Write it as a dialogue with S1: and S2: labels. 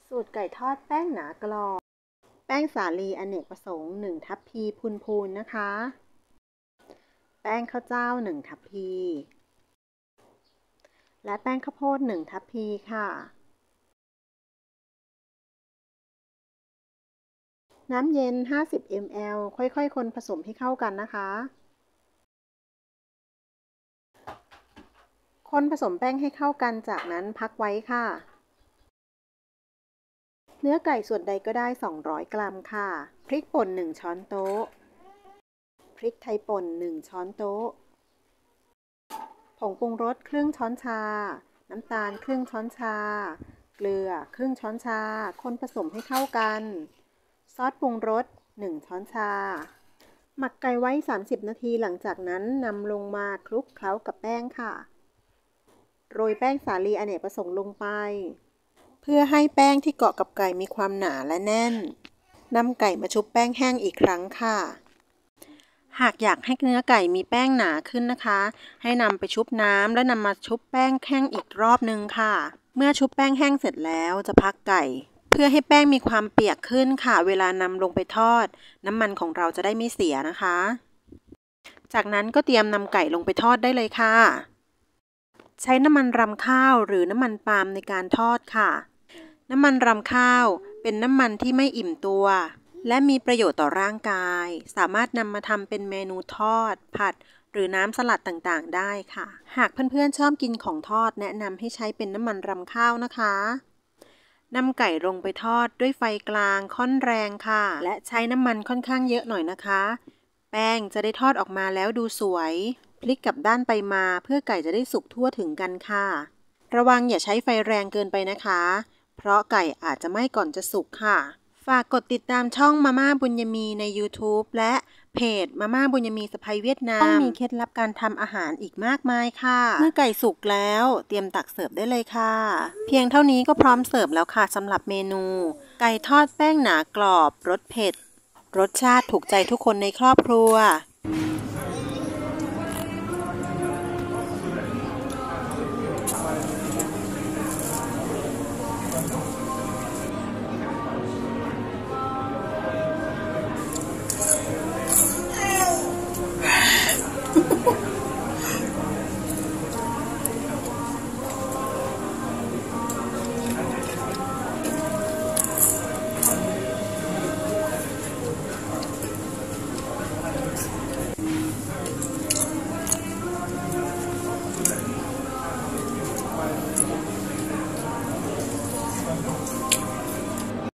S1: สูตรไก่ทอดแป้งหนากรอบแป้งสาลีอเนกประสงค์1ทัพพีพูนๆนะคะแป้งข้าวเจ้า1ทัพพีและแป้งข้าวโพด1ทัพพีค่ะน้ำเย็น50 ml ค่อยๆคนผสมให้เข้ากันนะคะคนผสมแป้งให้เข้ากันจากนั้นพักไว้ค่ะเนื้อไก่ส่วนใดก็ได้200 กรัมค่ะพริกป่น1ช้อนโต๊ะพริกไทยป่น1ช้อนโต๊ะผงปรุงรสครึ่งช้อนชาน้ำตาลครึ่งช้อนชาเกลือครึ่งช้อนชาคนผสมให้เข้ากันซอสปรุงรส1ช้อนชาหมักไก่ไว้30 นาทีหลังจากนั้นนำลงมาคลุกเคล้ากับแป้งค่ะโรยแป้งสาลีอเนกประสงค์ลงไปเพื่อให้แป้งที่เกาะกับไก่มีความหนาและแน่นนำไก่มาชุบแป้งแห้งอีกครั้งค่ะหากอยากให้เนื้อไก่มีแป้งหนาขึ้นนะคะให้นำไปชุบน้ำแล้วนำมาชุบแป้งแห้งอีกรอบนึงค่ะเมื่อชุบแป้งแห้งเสร็จแล้วจะพักไก่เพื่อให้แป้งมีความเปียกขึ้นค่ะเวลานำลงไปทอดน้ำมันของเราจะได้ไม่เสียนะคะจากนั้นก็เตรียมนำไก่ลงไปทอดได้เลยค่ะใช้น้ำมันรำข้าวหรือน้ำมันปาล์มในการทอดค่ะน้ำมันรำข้าวเป็นน้ำมันที่ไม่อิ่มตัวและมีประโยชน์ต่อร่างกายสามารถนำมาทำเป็นเมนูทอดผัดหรือน้ำสลัดต่างๆได้ค่ะหากเพื่อนๆชอบกินของทอดแนะนำให้ใช้เป็นน้ำมันรำข้าวนะคะนำไก่ลงไปทอดด้วยไฟกลางค่อนแรงค่ะและใช้น้ำมันค่อนข้างเยอะหน่อยนะคะแป้งจะได้ทอดออกมาแล้วดูสวยพลิกกลับด้านไปมาเพื่อไก่จะได้สุกทั่วถึงกันค่ะระวังอย่าใช้ไฟแรงเกินไปนะคะเพราะไก่อาจจะไหม้ก่อนจะสุกค่ะฝากกดติดตามช่องมาม่าบุญยมีใน YouTube และเพจมาม่าบุญยมีสะใภ้เวียดนามต้องมีเคล็ดลับการทำอาหารอีกมากมายค่ะเมื่อไก่สุกแล้วเตรียมตักเสิร์ฟได้เลยค่ะเพียงเท่านี้ก็พร้อมเสิร์ฟแล้วค่ะสำหรับเมนูไก่ทอดแป้งหนากรอบรสเผ็ดรสชาติถูกใจทุกคนในครอบครัว